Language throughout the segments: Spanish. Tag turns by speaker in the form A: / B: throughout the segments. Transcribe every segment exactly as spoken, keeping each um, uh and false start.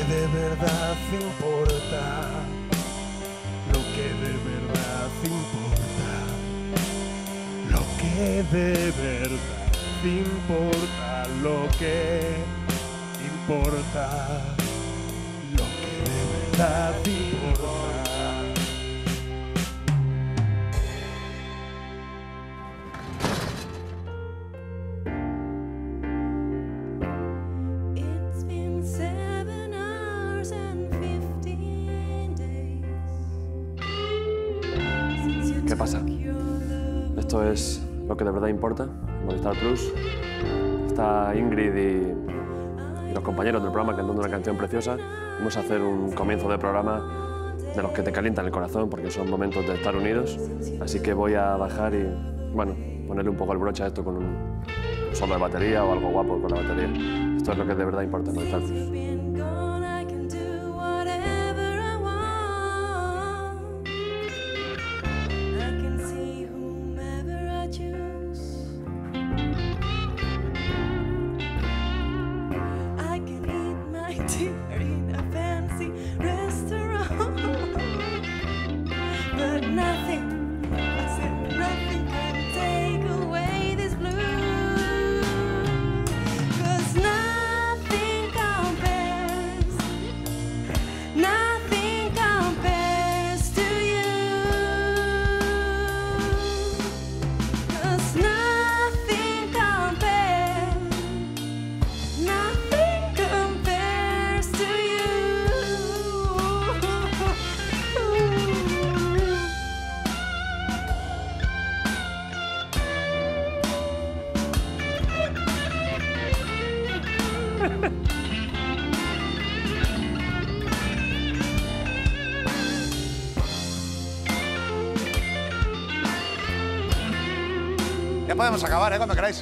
A: de verdad importa, lo que de verdad importa, lo que de verdad importa, lo que importa, lo que de verdad importa.
B: ¿Qué pasa? Esto es lo que de verdad importa, en Movistar Plus. Está Ingrid y, y los compañeros del programa cantando una canción preciosa. Vamos a hacer un comienzo de programa de los que te calientan el corazón, porque son momentos de estar unidos. Así que voy a bajar y, bueno, ponerle un poco el broche a esto con un solo de batería o algo guapo con la batería. Esto es lo que de verdad importa en Movistar Plus.
C: Ya podemos acabar, ¿eh? Cuando queráis.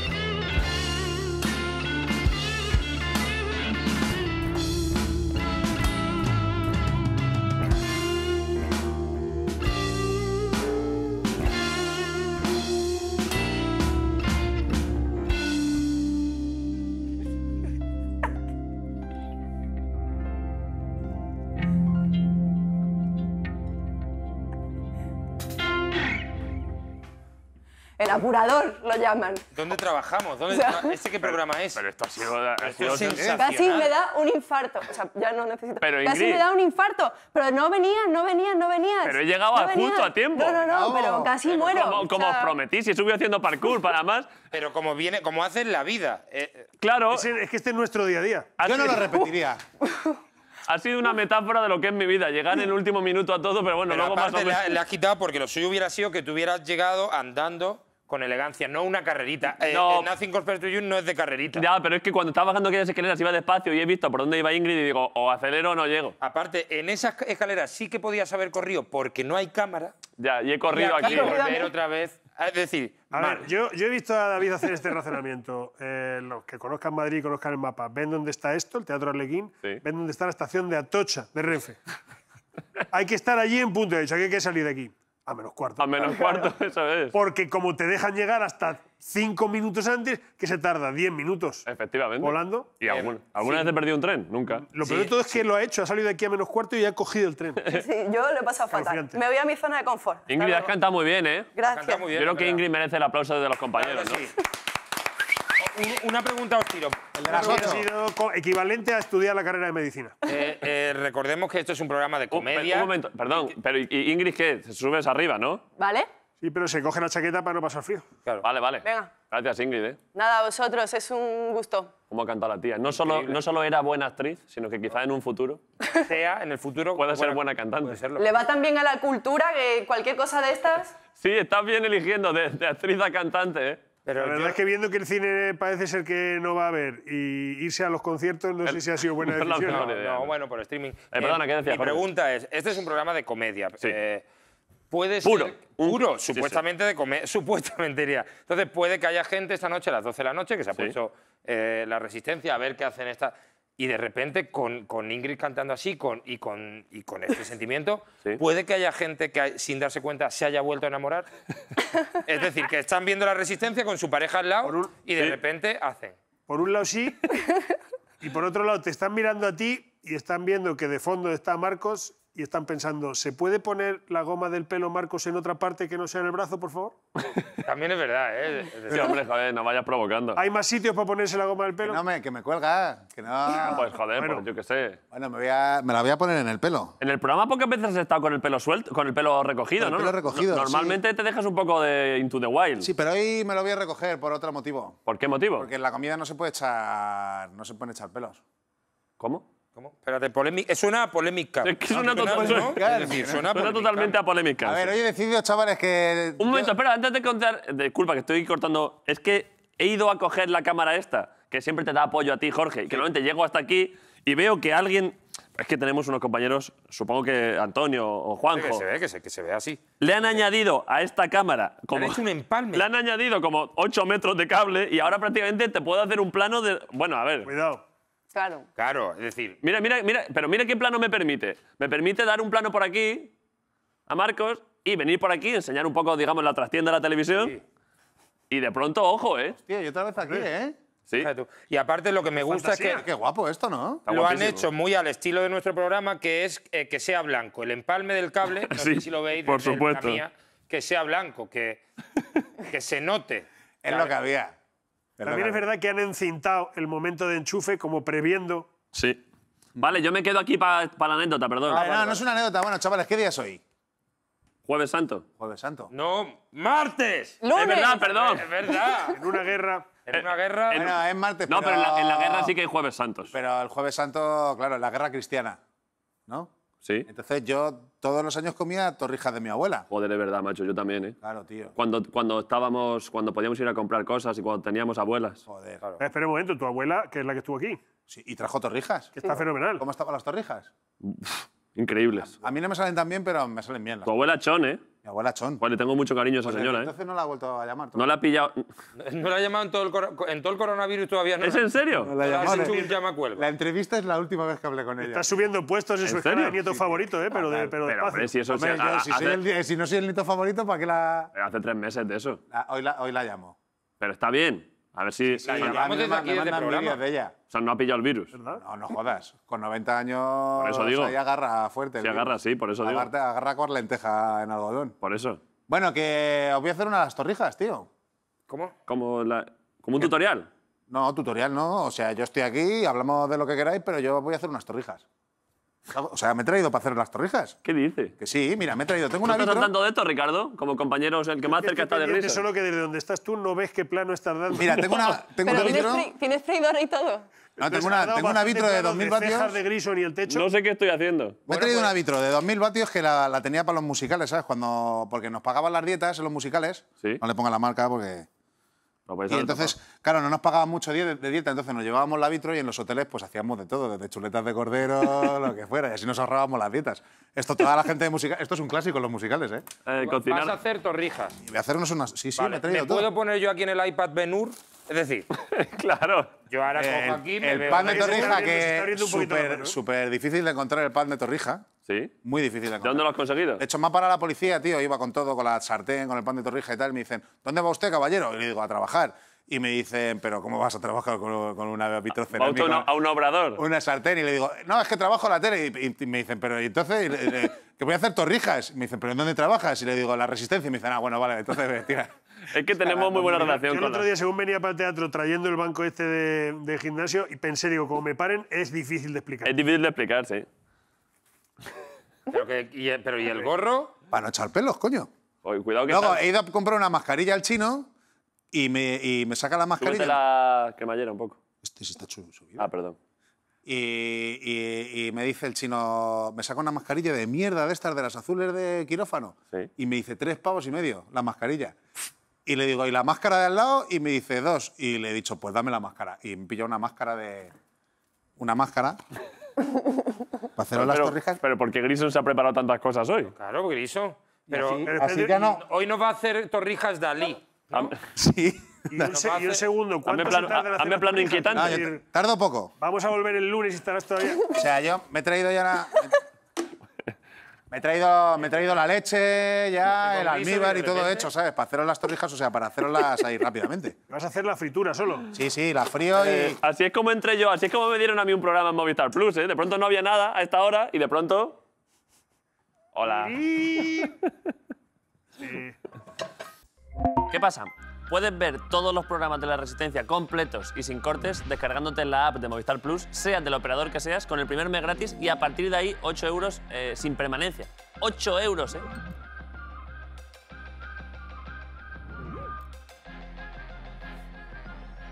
D: El apurador lo llaman.
E: ¿Dónde trabajamos? ¿Dónde
D: O sea,
E: tra ¿Este qué programa es?
B: Pero esto ha sido... Ha
E: Esto
B: sido
E: es sensacional.
D: Casi me da un infarto. O sea, ya no necesito.
B: Pero,
D: Casi
B: Ingrid,
D: me da un infarto. Pero no venías, no venías, no venías.
B: Pero he llegado
D: no venías.
B: justo a tiempo.
D: No, no, no,
C: Bravo.
D: pero casi muero.
B: Como, como
D: O sea,
B: os prometí, si estuve haciendo parkour para más.
E: Pero como viene, como hace en la vida. Eh,
B: Claro,
A: Es, es que este es nuestro día a día.
B: ha
C: Yo no
B: sido-
C: lo repetiría.
B: ha sido una metáfora de lo que es mi vida. Llegar en el último minuto a todo, pero bueno,
E: pero
B: luego más o
E: aparte le,
B: menos...
E: ha- le has quitado porque lo suyo hubiera sido que tú hubieras llegado andando con elegancia, no una carrerita. Eh,
B: No.
E: eh, Nothing Compares to You no es de carrerita.
B: Ya, pero es que cuando estaba bajando aquellas escaleras iba despacio y he visto por dónde iba Ingrid y digo, o acelero o no llego.
E: Aparte, en esas escaleras sí que podías haber corrido porque no hay cámara.
B: Ya, y he
E: Y
B: corrido
E: aquí
B: aquí.
E: volver otra vez. Es decir,
A: A
E: mal.
A: ver, yo, yo he visto a David hacer este razonamiento. Eh, los que conozcan Madrid y conozcan el mapa, ven dónde está esto, el Teatro Arlequín,
B: Sí.
A: ven dónde está la estación de Atocha, de Renfe. Hay que estar allí en punto de hecho, hay que salir de aquí. A menos cuarto.
B: A menos cuarto, eso es.
A: Porque como te dejan llegar hasta cinco minutos antes, que se tarda diez minutos
B: Efectivamente.
A: volando.
B: ¿Y algún- alguna vez he perdido un tren? Nunca.
A: Lo peor de todo es que lo ha hecho, ha salido de aquí a menos cuarto y ha cogido el tren.
D: Sí, yo lo he pasado fatal.
A: Alucinante.
D: Me voy a mi zona de confort. Hasta
B: Ingrid, has
D: luego.
B: cantado muy bien, ¿eh?
D: Gracias.
E: Canta muy bien,
B: Yo creo
E: es
B: que
E: verdad.
B: Ingrid merece el aplauso de los compañeros,
E: Claro
B: ¿no?
E: que sí. Un- Una pregunta os tiro.
C: El de
A: Ha
C: las ocho.
A: sido co- equivalente a estudiar la carrera de medicina.
E: Eh, eh, recordemos que esto es un programa de
B: Un, pe-
E: comedia.
B: un momento, perdón, pero ¿y- y Ingrid qué? Se subes arriba, ¿no?
D: ¿Vale?
A: Sí, pero se coge la chaqueta para no pasar frío.
E: Claro.
B: Vale, vale.
D: Venga.
B: Gracias, Ingrid, ¿eh?
D: Nada, a vosotros, es un gusto.
B: Cómo ha cantado la tía. No solo, no solo era buena actriz, sino que quizá en un futuro
E: Sea en el futuro.
B: puede ser buena cantante.
E: Puede serlo.
D: Le va tan bien a la cultura que cualquier cosa de estas...
B: Sí, estás bien eligiendo de, de actriz a cantante, ¿eh?
E: Pero
A: La verdad
E: yo-
A: es que viendo que el cine parece ser que no va a haber y irse a los conciertos, no sé si ha sido buena
B: no es la
A: decisión.
B: mejor
E: No,
B: idea,
E: no,
B: ¿no?
E: bueno, por streaming.
B: perdona, ¿qué decía,
E: Mi
B: Jorge?
E: pregunta es, este es un programa de comedia.
B: Sí.
E: Eh, puede ser...
B: Puro. Un-
E: Puro,
B: sí, sí.
E: supuestamente de comedia. Supuestamente diría. Entonces puede que haya gente esta noche a las doce de la noche que se ha
B: Sí.
E: puesto eh, la resistencia a ver qué hacen esta... Y de repente, con, con Ingrid cantando así con, y, con, y con este sentimiento,
B: Sí.
E: puede que haya gente que, sin darse cuenta, se haya vuelto a enamorar. Es decir, que están viendo la resistencia con su pareja al lado
A: Por un-
E: y de
B: Sí.
E: repente hacen...
A: Por un lado sí, y por otro lado te están mirando a ti y están viendo que de fondo está Marcos y están pensando, ¿se puede poner la goma del pelo Marcos en otra parte que no sea en el brazo, por favor?
E: También es verdad, ¿eh? Es decir,
B: Sí, hombre, joder, no vayas provocando.
A: ¿Hay más sitios para ponerse la goma del
C: Que,
A: pelo?
C: no me, que me cuelga, que no...
B: Pues joder,
A: Bueno.
B: pues yo qué sé.
C: Bueno, me, voy a, me la voy a poner en el pelo.
B: En el programa pocas veces has estado con el pelo suelto, con el pelo recogido,
C: Con el
B: ¿no?
C: pelo recogido,
B: Normalmente te dejas un poco de Into the Wild.
C: Sí, pero hoy me lo voy a recoger por otro motivo.
B: ¿Por qué motivo?
C: Porque en la comida no se puede echar, no se pueden echar pelos.
B: ¿Cómo?
E: ¿Cómo? Espérate, polémica. Suena a polémica.
B: Es que suena
E: ¿no?
B: total-
E: ¿no?
C: suena-
E: Es decir, suena a
B: Suena
E: polémica.
B: totalmente a polémica.
C: A ver,
B: sí.
C: hoy he decidido, chavales, que...
B: Un momento,
C: yo-
B: espera, antes de contar... Disculpa, que estoy cortando... Es que he ido a coger la cámara esta, que siempre te da apoyo a ti, Jorge, y que normalmente llego hasta aquí y veo que alguien... Es que tenemos unos compañeros, supongo que Antonio o
E: Que
B: Juanjo,
E: se ve, que se, que se ve así.
B: le han añadido a esta cámara como...
E: han hecho un empalme.
B: Le han añadido como ocho metros de cable y ahora prácticamente te puedo hacer un plano de... Bueno, a ver...
A: Cuidado.
D: Claro.
E: Claro, es decir,
B: Mira, mira, mira, pero mira qué plano me permite. Me permite dar un plano por aquí a Marcos y venir por aquí, enseñar un poco, digamos, la trastienda de la televisión.
E: Sí.
B: Y de pronto, ojo, ¿eh?
C: Tío, y otra vez aquí, ¿eh?
B: Sí.
E: fíjate tú. Y aparte lo que me gusta es
A: fantasía.
E: que
C: Qué guapo esto, ¿no?
B: Está
E: lo han
B: guapísimo.
E: hecho muy al estilo de nuestro programa, que es eh, que sea blanco. El empalme del cable, no
B: Sí,
E: sé si lo veis,
B: por
E: desde la
B: supuesto.
E: mía, que sea blanco, que, que se note.
C: Es lo que había. Es lo
A: También
C: que
A: es
C: había.
A: verdad que han encintado el momento de enchufe como previendo.
B: Sí. Vale, yo me quedo aquí para la anécdota, perdón.
C: Vale, no, no es una anécdota. Bueno, chavales, ¿qué día es hoy?
B: Jueves Santo.
C: Jueves Santo.
E: No, martes.
D: ¡Lunes!
B: Es verdad, perdón.
E: Es verdad.
A: En una guerra.
E: En una guerra.
C: Bueno, es martes,
B: No,
C: pero...
B: pero en la, en la guerra sí que hay Jueves Santos.
C: Pero el Jueves Santo, claro, en la guerra cristiana, ¿no?
B: Sí.
C: Entonces yo todos los años comía torrijas de mi abuela.
B: Joder, es verdad, macho, yo también, ¿eh?
C: Claro, tío.
B: Cuando, cuando estábamos, cuando podíamos ir a comprar cosas y cuando teníamos abuelas.
C: Joder.
A: Eh, Espera un momento, tu abuela, que es la que estuvo aquí,
C: Sí, y trajo torrijas.
A: que está fenomenal.
C: ¿Cómo estaban las torrijas?
B: Increíbles.
C: A mí no me salen tan bien, pero me salen bien. Las...
B: Tu abuela Chon, ¿eh?
C: Mi abuela Chon.
B: Pues le tengo mucho cariño a esa
C: Pues
B: señora, ¿eh?
C: entonces no la ha vuelto a llamar.
B: No la ha pillado.
E: No la ha llamado en todo el, coro- en todo el coronavirus todavía. ¿No?
B: ¿Es en serio?
C: No la
E: No
C: ha
E: has
C: llamado.
E: hecho un llamacuelga.
C: La entrevista es la última vez que hablé con ella.
A: Está subiendo puestos en
B: ¿En
A: su escala
B: serio?
A: de nieto
C: Sí,
A: favorito, ¿eh? Pero, de,
C: fatal.
A: pero,
B: Pero,
A: despacio.
B: hombre, si eso
C: Hombre,
B: se-
C: yo,
B: ha-
C: si,
B: hace,
C: soy el- si no soy el nieto favorito, ¿para qué la...?
B: hace tres meses de eso.
C: la- hoy, la hoy la llamo.
B: Pero está bien. A ver si.
E: La
C: Sí,
E: llamamos
C: a mí me
E: desde
C: ma-
E: aquí,
C: me
E: desde el
C: mandan
E: programa.
C: vídeos de ella.
B: O sea, no ha pillado el virus.
A: ¿Verdad?
C: No, no jodas. Con noventa años...
B: Por eso digo.
C: Ahí agarra fuerte.
B: Sí, agarra, sí, por eso digo.
C: Agarra, agarra con lenteja en algodón.
B: Por eso.
C: Bueno, que os voy a hacer una de las torrijas, tío.
E: ¿Cómo?
B: Como, la- como un tutorial.
C: No, tutorial no. O sea, yo estoy aquí, hablamos de lo que queráis, pero yo voy a hacer unas torrijas. O sea, me he traído para hacer las torrijas.
B: ¿Qué dice?
C: Que sí, mira, me he traído. Tengo
B: ¿No
C: una
B: estás
C: vitro.
B: al tanto de esto, Ricardo? Como compañeros, el que más cerca está de
A: pendiente
B: risa.
A: solo que desde donde estás tú no ves qué plano estás dando.
C: Mira, tengo una, tengo
D: Pero
C: una
D: ¿tienes,
C: vitro.
D: fri- ¿tienes freidora y todo?
C: No, tengo
A: Les ha
C: una,
A: dado
C: tengo una
A: bastante
C: vitro de
A: plano
C: dos mil
A: cejas
C: vatios.
A: de Grison y el techo.
B: No sé qué estoy haciendo.
C: Me he traído una vitro de dos mil vatios que la, la tenía para los musicales, ¿sabes? Cuando, porque nos pagaban las dietas en los musicales.
B: Sí.
C: No le pongan la marca porque...
B: No, pues
C: Y
B: eso
C: entonces, claro, no nos pagaban mucho die- de dieta, entonces nos llevábamos la vitro y en los hoteles pues hacíamos de todo, desde chuletas de cordero, lo que fuera, y así nos ahorrábamos las dietas. Esto, toda la gente de música, esto es un clásico en los musicales, ¿eh?
B: Eh,
E: Vas a
B: cocinar.
E: hacer torrijas.
C: Y voy a hacernos unas... Sí, sí, me
E: Vale,
C: he traído
E: ¿Me
C: todo.
E: puedo poner yo aquí en el iPad Ben-Hur? Es decir,
B: Claro.
E: yo ahora
C: El,
E: cojo aquí, me
C: el
E: veo...
C: pan de
A: Se está
C: torrija,
A: abriendo- se está
C: que
A: abriendo
C: es
A: un poquito la
C: súper
A: mano, ¿eh?
C: súper difícil de encontrar el pan de torrija.
B: ¿Sí?
C: Muy difícil de
B: ¿De
C: encontrar.
B: dónde lo has conseguido?
C: De hecho, me ha parado la policía, tío, iba con todo, con la sartén, con el pan de torrija y tal, y me dicen, ¿dónde va usted, caballero? Y le digo, a trabajar. Y me dicen, ¿pero cómo vas a trabajar con, con una
B: Va
C: vitrocerámica?
B: usted a un- a un obrador.
C: Una sartén. Y le digo, no, es que trabajo en la tele. Y, y me dicen, pero ¿y entonces? Y le- le- que voy a hacer torrijas. Y me dicen, ¿pero en dónde trabajas? Y le digo, la Resistencia. Y me dicen, ah, bueno, vale, entonces, tira.
B: Es que tenemos muy buena
A: Yo
B: relación
A: el
B: con
A: otro
B: la...
A: día, según venía para el teatro trayendo el banco este de, de gimnasio, y pensé, digo, como me paren, es difícil de explicar.
B: Es difícil de explicar, sí.
E: Pero, que- y, el- pero ¿y el gorro?
C: Para no echar pelos, coño.
B: Oye, cuidado que
C: Luego
B: está...
C: he ido a comprar una mascarilla al chino y me, y me saca la mascarilla.
B: Súbete la cremallera un poco.
C: Este sí está chu- subido.
B: Ah, perdón.
C: Y, y- y me dice el chino, me saca una mascarilla de mierda de estas, de las azules de quirófano.
B: Sí.
C: Y me dice, tres pavos y medio, la mascarilla. Y le digo, ¿y la máscara de al lado? Y me dice, dos. Y le he dicho, pues dame la máscara. Y me pilla una máscara de... Una máscara. para hacer las
B: pero,
C: torrijas.
B: pero ¿por qué Grison se ha preparado tantas cosas hoy?
E: Claro, Griso. Pero
C: así,
A: pero
C: así
A: espérate,
C: que no.
E: hoy nos va a hacer torrijas Dalí.
B: Ham-
C: Sí.
A: Y un, se- y un segundo, ¿cuánto
B: Hazme
A: se
B: plano-
A: tarda en hacer
B: hazme
A: las
B: plano
A: torrijas?
B: inquietante.
C: No,
A: Es
C: yo
A: decir,
C: tardo poco.
A: vamos a volver el lunes y estarás todavía...
C: O sea, yo me he traído ya la... Me he traído, me he traído la leche, ya, el
B: compromiso
C: almíbar
B: de
C: y todo
B: repente.
C: hecho, ¿sabes? Para haceros las torrijas, o sea, para hacerlas ahí rápidamente.
A: Vas a hacer la fritura solo.
C: Sí, sí, la frío y...
B: Eh, así es como entré yo, así es como me dieron a mí un programa en Movistar Plus, ¿eh? De pronto no había nada a esta hora y de pronto... Hola. ¿Qué pasa? Puedes ver todos los programas de La Resistencia completos y sin cortes descargándote la app de Movistar Plus, seas del operador que seas, con el primer mes gratis y a partir de ahí ocho euros eh, sin permanencia. ocho euros, ¿eh?